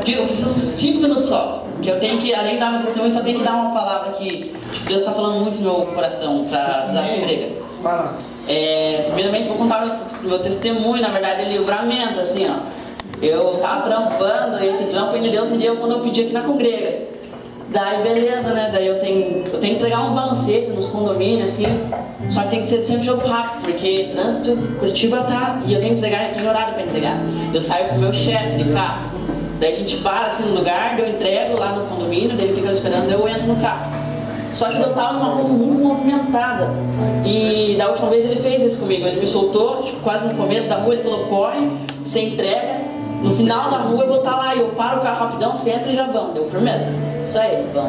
eu preciso 5 minutos só. Que eu tenho que, além de dar meu testemunho, só tenho que dar uma palavra que Deus está falando muito no meu coração para usar a grega. Primeiramente, vou contar o meu testemunho, na verdade, é livramento, assim, ó. Eu tava trampando e esse trampo ainda Deus me deu quando eu pedi aqui na congrega. Daí beleza, né? Daí eu tenho que entregar uns balancetes nos condomínios, assim. Só que tem que ser sempre jogo rápido, porque trânsito, Curitiba tá. E eu tenho que entregar, eu tenho horário pra entregar. Eu saio com o meu chefe de carro. Daí a gente para assim no lugar, eu entrego lá no condomínio, daí ele fica esperando, eu entro no carro. Só que eu tava numa rua muito movimentada. E da última vez ele fez isso comigo. Ele me soltou, tipo, quase no começo da rua, ele falou, corre, você entrega. No final da rua eu vou estar lá, eu paro o carro rapidão, você entra e já vamos. Deu firmeza? Isso aí, vamos.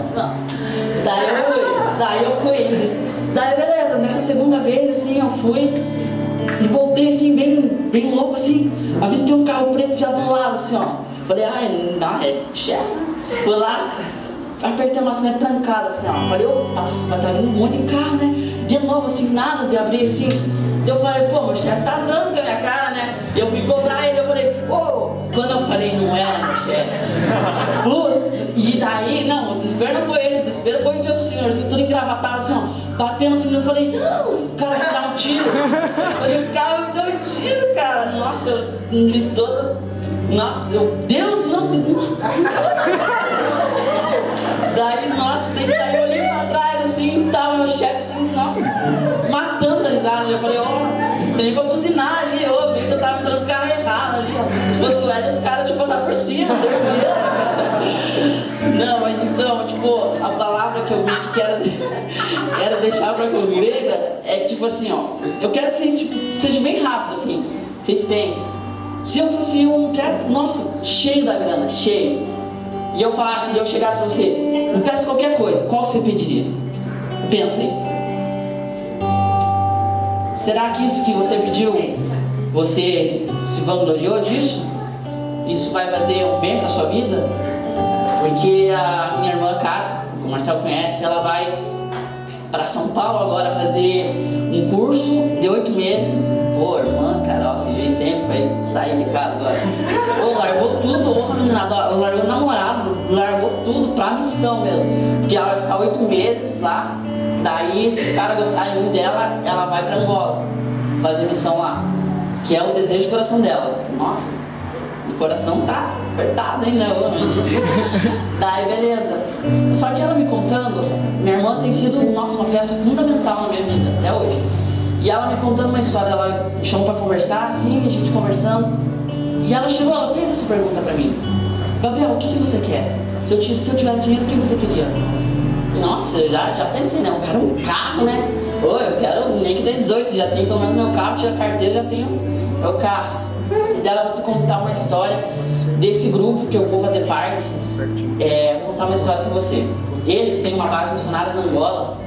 Daí eu fui. Daí beleza, nessa segunda vez assim eu fui e voltei assim, bem louco assim. Avistei um carro preto já do lado assim, ó. Falei, ai, não, é chefe. Fui lá, apertei uma maçaneta trancada assim, ó. Falei, opa, vai estar vindo um monte de carro, né? De novo assim, nada de abrir assim. Eu falei, pô, meu chefe tá zoando com a minha cara, né? Eu fui cobrar ele, eu falei, ô, quando eu falei, não era meu chefe. E daí, não, o desespero não foi esse, o desespero foi ver o senhor, tudo engravatado assim, ó, batendo assim, eu falei, não, o cara me dá um tiro. Eu falei, o cara me deu um tiro, cara. Nossa, eu fiz todas, nossa, Deus, não fiz, nossa. Daí, nossa, daí eu olhei pra trás assim, tava meu chefe assim, nossa, matando a risada. Eu falei, ó, você nem pra buzinar ali, ó, que eu tava entrando no carro errado ali, ó. Se fosse o Hélio, esse cara tinha passado por cima, você não, mas então, tipo, a palavra que eu vi que era deixar pra congrega é que, tipo assim, ó, eu quero que vocês, tipo, seja bem rápido, assim, vocês pensem. Se eu fosse nossa, cheio da grana, cheio, e eu falasse, eu chegasse pra você, me peça qualquer coisa, qual você pediria? Pensa aí. Será que isso que você pediu, você se vangloriou disso? Isso vai fazer um bem pra sua vida? Porque a minha irmã Cássia, que o Marcelo conhece, ela vai para São Paulo agora fazer um curso de 8 meses. Pô, irmã, Carol, se vê sempre vai sair de casa agora. Pô, largou tudo, ô meninada, ela largou o namorado, largou tudo pra missão mesmo. Porque ela vai ficar 8 meses lá, daí se os caras gostarem muito dela, ela vai pra Angola fazer missão lá. Que é o desejo do coração dela. Nossa, o coração tá apertado ainda, gente. Daí, beleza. Só que ela me contando, minha irmã tem sido, nossa, uma peça fundamental na minha vida, até hoje. E ela me contando uma história, ela me chamou pra conversar, assim, a gente conversando. E ela chegou, ela fez essa pergunta pra mim. Gabriel, o que você quer? Se eu tivesse dinheiro, o que você queria? Nossa, eu já pensei, né? Eu quero um carro, né? Pô, eu quero, nem que tenha 18, já tenho pelo menos meu carro, tira a carteira, já tenho meu carro. E dela eu vou te contar uma história desse grupo que eu vou fazer parte. Vou contar uma história pra você. Eles têm uma base missionária na Angola.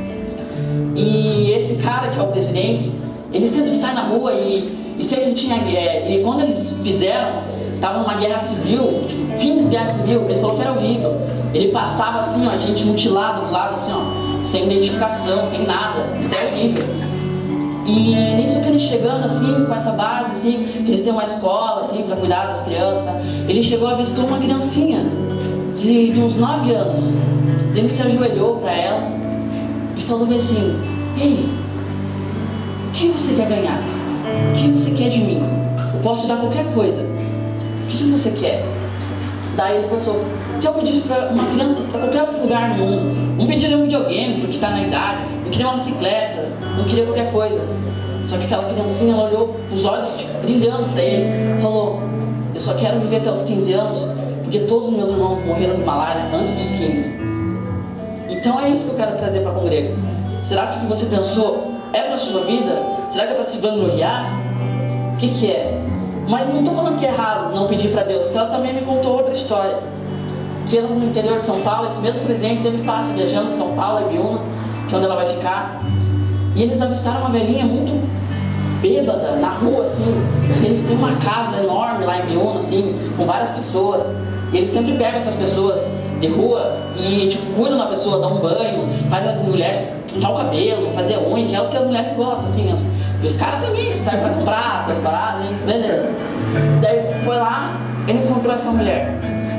E esse cara que é o presidente, ele sempre sai na rua e sempre tinha guerra. E quando eles fizeram, tava numa guerra civil, tipo, fim de guerra civil, ele falou que era horrível. Ele passava assim, ó, gente mutilada do lado, assim, ó, sem identificação, sem nada. Isso é horrível. E nisso que ele chegando assim, com essa base, assim, que eles têm uma escola, assim, pra cuidar das crianças, tá? Ele chegou e avistou uma criancinha de uns 9 anos. Ele se ajoelhou pra ela e falou bem assim, ei, o que você quer ganhar? O que você quer de mim? Eu posso te dar qualquer coisa. O que você quer? Daí ele pensou, se eu pedisse pra uma criança pra qualquer outro lugar no mundo, não pediria um videogame porque tá na idade, não queria uma bicicleta, não queria qualquer coisa. Só que aquela criancinha, ela olhou com os olhos tipo, brilhando pra ele, falou, eu só quero viver até os 15 anos, porque todos os meus irmãos morreram de malária antes dos 15. Então é isso que eu quero trazer pra congrega. Será que o que você pensou é pra sua vida? Será que é pra se vangloriar? O que é? Mas não estou falando que é errado não pedir para Deus, que ela também me contou outra história. Que elas no interior de São Paulo, esse mesmo presidente sempre passa viajando de São Paulo, Ibiúna, que é onde ela vai ficar. E eles avistaram uma velhinha muito bêbada na rua, assim. Eles têm uma casa enorme lá em Ibiúna, assim, com várias pessoas. E eles sempre pegam essas pessoas de rua e, tipo, cuidam da pessoa, dão um banho, faz a mulher pintar o cabelo, fazer a unha, que é os que as mulheres gostam, assim mesmo. E os caras também saem pra comprar essas paradas, hein? Beleza. Daí foi lá, ele encontrou essa mulher.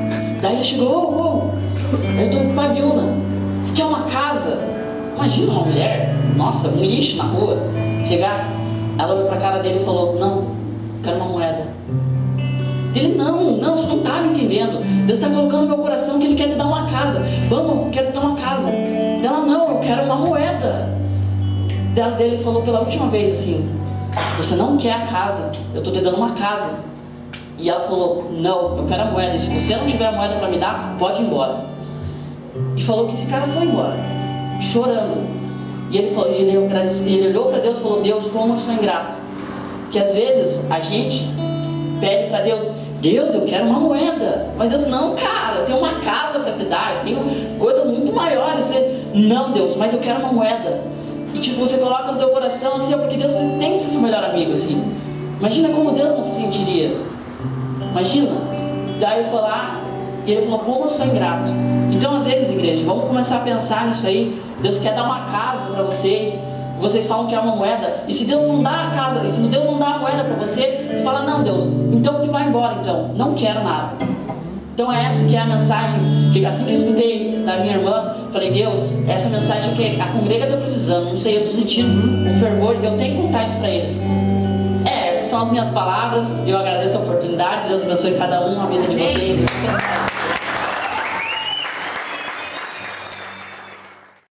Daí ele chegou, eu tô com Pabiúna, você quer uma casa? Imagina uma mulher, nossa, um lixo na rua, chegar, ela olhou pra cara dele e falou, não, quero uma moeda. Ele, não, você não tá me entendendo. Deus está colocando no meu coração que Ele quer te dar uma casa. Vamos, eu quero te dar uma casa. Ela, não, eu quero uma moeda. Dele falou pela última vez assim, você não quer a casa, eu estou te dando uma casa. E ela falou, não, eu quero a moeda. E se você não tiver a moeda para me dar, pode ir embora. E falou que esse cara foi embora, chorando. E ele olhou para Deus e falou, Deus, como eu sou ingrato. Que às vezes a gente pede para Deus, eu quero uma moeda. Mas Deus, não, cara, eu tenho uma casa para te dar, eu tenho coisas muito maiores. Não, Deus, mas eu quero uma moeda. E tipo, você coloca no teu coração assim, porque Deus tem que ser seu melhor amigo, assim. Imagina como Deus não se sentiria. Imagina. Daí eu fui lá e ele falou, como eu sou ingrato. Então às vezes, igreja, vamos começar a pensar nisso aí. Deus quer dar uma casa para vocês. Vocês falam que é uma moeda. E se Deus não dá a casa, e se Deus não dá a moeda para você, você fala, não, Deus, então que vai embora então. Não quero nada. Então é essa que é a mensagem, que assim que eu escutei da minha irmã, falei, Deus, essa mensagem que a congrega está precisando, não sei, eu estou sentindo um fervor, eu tenho que contar isso para eles. Essas são as minhas palavras, eu agradeço a oportunidade, Deus abençoe cada um, a vida de vocês.